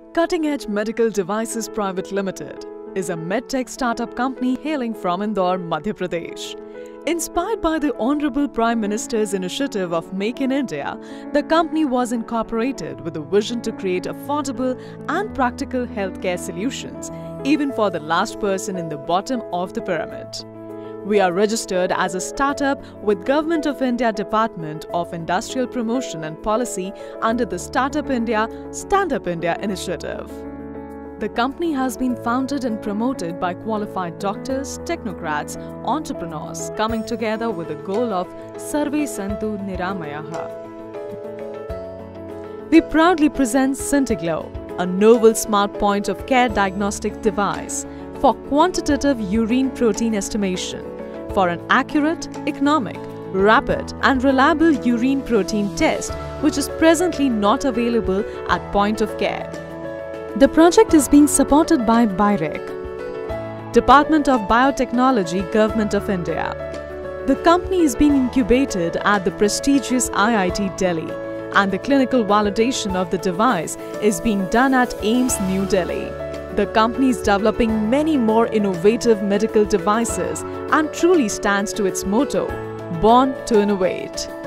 Cutting Edge Medical Devices Private Limited is a medtech startup company hailing from Indore, Madhya Pradesh. Inspired by the Honorable Prime Minister's initiative of Make in India, the company was incorporated with a vision to create affordable and practical healthcare solutions, even for the last person in the bottom of the pyramid. We are registered as a startup with Government of India Department of Industrial Promotion and Policy under the Startup India, Stand Up India initiative. The company has been founded and promoted by qualified doctors, technocrats, entrepreneurs coming together with the goal of Sarve Santu Niramayaha. We proudly present Syntiglo, a novel smart point of care diagnostic device for quantitative urine protein estimation for an accurate, economic, rapid and reliable urine protein test which is presently not available at point of care. The project is being supported by BIREC, Department of Biotechnology, Government of India. The company is being incubated at the prestigious IIT Delhi and the clinical validation of the device is being done at AIIMS, New Delhi. The company is developing many more innovative medical devices and truly stands to its motto, Born to Innovate.